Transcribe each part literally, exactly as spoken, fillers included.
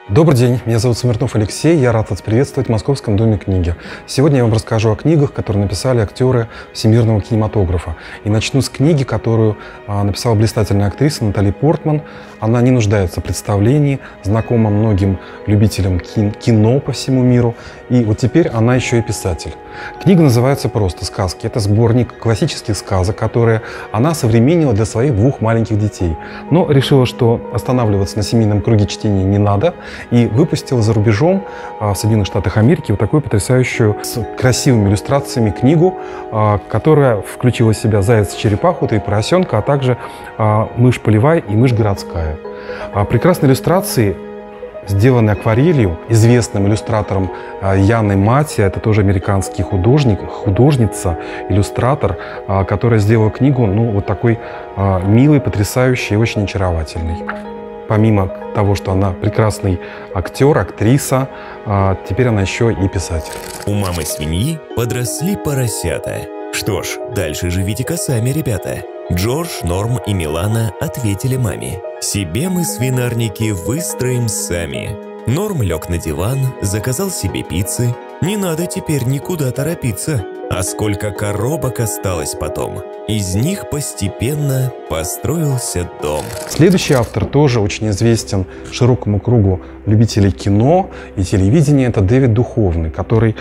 Добрый день, меня зовут Смирнов Алексей, я рад вас приветствовать в Московском доме книги. Сегодня я вам расскажу о книгах, которые написали актеры всемирного кинематографа. И начну с книги, которую а, написала блистательная актриса Натали Портман. Она не нуждается в представлении, знакома многим любителям кин кино по всему миру. И вот теперь она еще и писатель. Книга называется просто «Сказки». Это сборник классических сказок, которые она современнила для своих двух маленьких детей. Но решила, что останавливаться на семейном круге чтения не надо, и выпустила за рубежом, в Соединенных Штатах Америки, вот такую потрясающую, с красивыми иллюстрациями книгу, которая включила в себя заяц-черепаху, три поросенка, а также мышь полевая и мышь городская. Прекрасные иллюстрации, сделанные акварелью, известным иллюстратором Яной Мати, это тоже американский художник, художница, иллюстратор, которая сделала книгу, ну, вот такой милый, потрясающий и очень очаровательный. Помимо того, что она прекрасный актер, актриса, теперь она еще и писатель. У мамы свиньи подросли поросята. Что ж, дальше живите-ка сами, ребята. Джордж, Норм и Милана ответили маме: себе мы свинарники выстроим сами. Норм лег на диван, заказал себе пиццы. Не надо теперь никуда торопиться. А сколько коробок осталось потом. Из них постепенно построился дом. Следующий автор тоже очень известен широкому кругу любителей кино и телевидения. Это Дэвид Духовный, который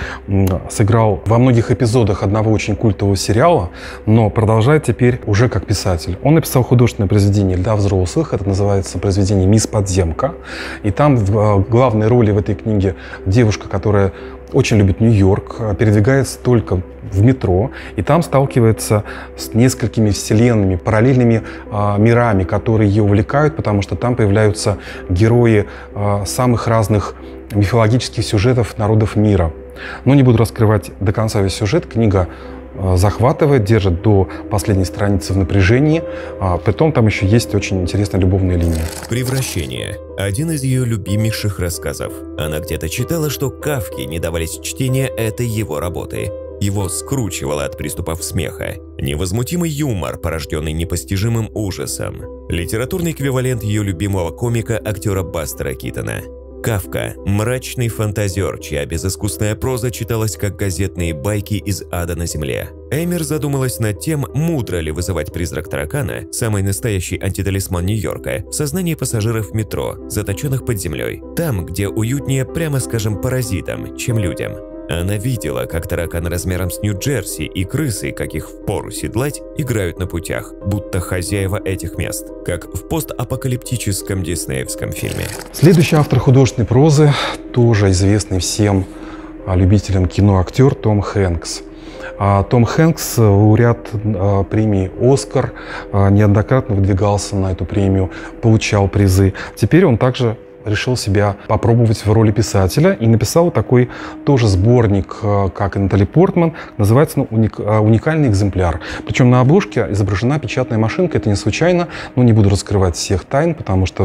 сыграл во многих эпизодах одного очень культового сериала, но продолжает теперь уже как писатель. Он написал художественное произведение для взрослых. Это называется произведение «Мисс Подземка». И там в главной роли в этой книге девушка, которая очень любит Нью-Йорк, передвигается только в метро, и там сталкивается с несколькими вселенными, параллельными э, мирами, которые ее увлекают, потому что там появляются герои э, самых разных мифологических сюжетов народов мира. Но не буду раскрывать до конца весь сюжет. Книга э, захватывает, держит до последней страницы в напряжении. А притом там еще есть очень интересная любовная линия. «Превращение» — один из ее любимейших рассказов. Она где-то читала, что Кафке не давались чтения этой его работы. Его скручивало от приступов смеха. Невозмутимый юмор, порожденный непостижимым ужасом. Литературный эквивалент ее любимого комика, актера Бастера Китона. Кафка – мрачный фантазер, чья безыскусная проза читалась как газетные байки из ада на земле. Эмер задумалась над тем, мудро ли вызывать призрак таракана, самый настоящий антиталисман Нью-Йорка, в сознании пассажиров метро, заточенных под землей. Там, где уютнее, прямо скажем, паразитам, чем людям. Она видела, как таракан размером с Нью-Джерси и крысы, каких впору седлать, играют на путях, будто хозяева этих мест, как в постапокалиптическом диснеевском фильме. Следующий автор художественной прозы, тоже известный всем любителям кино актер Том Хэнкс. Том Хэнкс, лауреат премии «Оскар», неоднократно выдвигался на эту премию, получал призы. Теперь он также решил себя попробовать в роли писателя и написал такой тоже сборник, как и Натали Портман, называется уник, «Уникальный экземпляр». Причем на обложке изображена печатная машинка, это не случайно, но не буду раскрывать всех тайн, потому что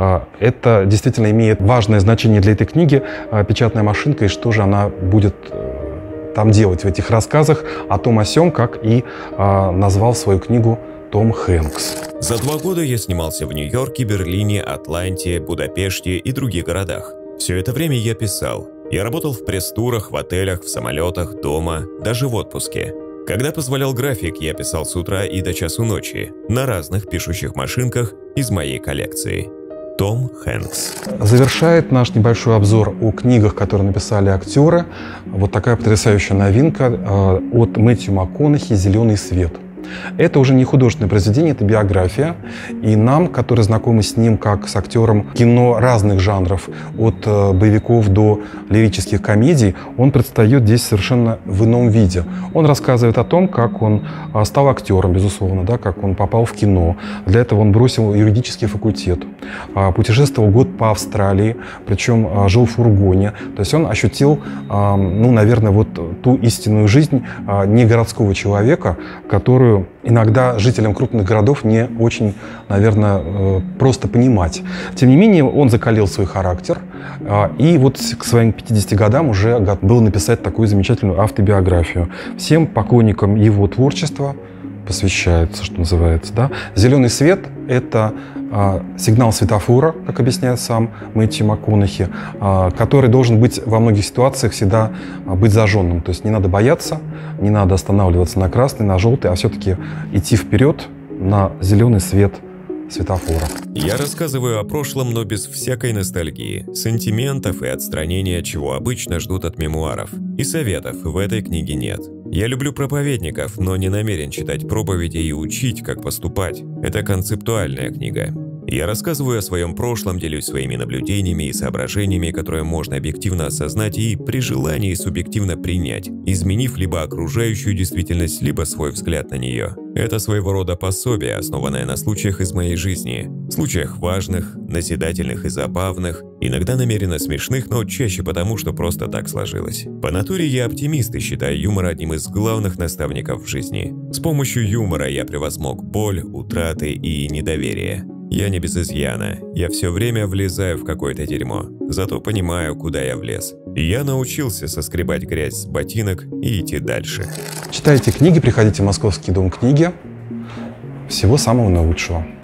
это действительно имеет важное значение для этой книги, печатная машинка, и что же она будет там делать в этих рассказах о том о сём, как и назвал свою книгу Том Хэнкс. За два года я снимался в Нью-Йорке, Берлине, Атланте, Будапеште и других городах. Все это время я писал. Я работал в пресс-турах, в отелях, в самолетах, дома, даже в отпуске. Когда позволял график, я писал с утра и до часу ночи, на разных пишущих машинках из моей коллекции. Том Хэнкс. Завершает наш небольшой обзор о книгах, которые написали актеры, вот такая потрясающая новинка э, от Мэтью МакКонахи «Зеленый свет». Это уже не художественное произведение, это биография. И нам, которые знакомы с ним как с актером кино разных жанров, от боевиков до лирических комедий, он предстает здесь совершенно в ином виде. Он рассказывает о том, как он стал актером, безусловно, да, как он попал в кино. Для этого он бросил юридический факультет, путешествовал год по Австралии, причем жил в фургоне. То есть он ощутил, ну, наверное, вот ту истинную жизнь не городского человека, которую иногда жителям крупных городов не очень, наверное, просто понимать. Тем не менее, он закалил свой характер, и вот к своим пятидесяти годам уже был написать такую замечательную автобиографию. Всем поклонникам его творчества посвящается, что называется. Да? «Зеленый свет» — это а, сигнал светофора, как объясняет сам Мэтью МакКонахи, а, который должен быть во многих ситуациях всегда а, быть зажженным. То есть не надо бояться, не надо останавливаться на красный, на желтый, а все-таки идти вперед на зеленый свет светофора. Я рассказываю о прошлом, но без всякой ностальгии, сантиментов и отстранения, чего обычно ждут от мемуаров. И советов в этой книге нет. Я люблю проповедников, но не намерен читать проповеди и учить, как поступать. Это концептуальная книга. Я рассказываю о своем прошлом, делюсь своими наблюдениями и соображениями, которые можно объективно осознать и, при желании, субъективно принять, изменив либо окружающую действительность, либо свой взгляд на нее. Это своего рода пособие, основанное на случаях из моей жизни. Случаях важных, назидательных и забавных, иногда намеренно смешных, но чаще потому, что просто так сложилось. По натуре я оптимист и считаю юмор одним из главных наставников в жизни. С помощью юмора я превозмог боль, утраты и недоверие. Я не без изъяна, я все время влезаю в какое-то дерьмо, зато понимаю, куда я влез. Я научился соскребать грязь с ботинок и идти дальше. Читайте книги, приходите в Московский дом книги. Всего самого наилучшего.